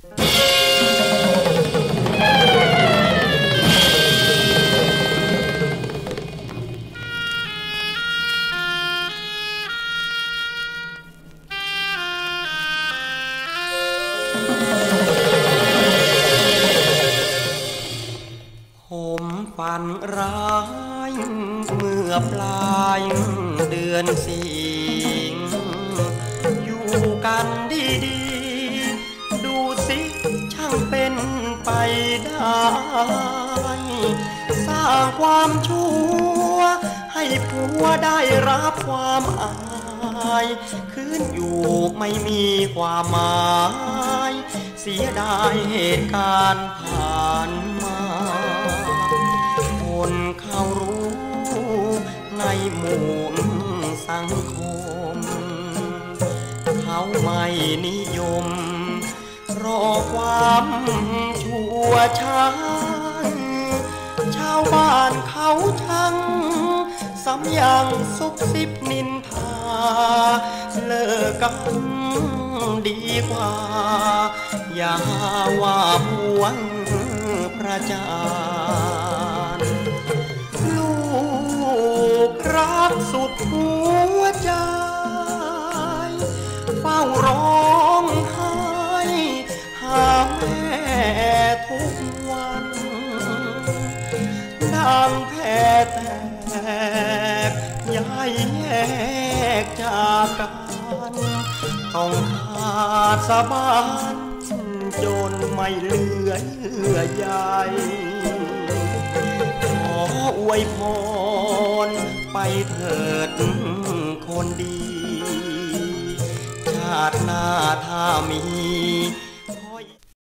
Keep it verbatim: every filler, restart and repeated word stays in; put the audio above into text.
ผมฝันร้ายเมื่อปลายเดือนสิงอยู่กันดีๆดูสิช่างเป็นไปได้สร้างความชั่วให้ผัวได้รับความอายคืนอยู่ไม่มีความหมายเสียดายเหตุการณ์ผ่านมาคนเขารู้ในหมู่สังคมเขาไม่นิยมรอความชั่วช้าชาวบ้านเขาทั้งสำยังซุบซิบนินทาเลิกกันดีกว่าอย่าว่าผัวประจานลูกรักสุดหัวใจเฝ้าร้องไห้หาแม่ทุกวันดังแพ้แตกย้ายแยกจากกันต้องขาดสะบั้นจนไม่เหลือเยื่อใยขออวยพรไปเถิดคนดีชาติหน้าถ้ามี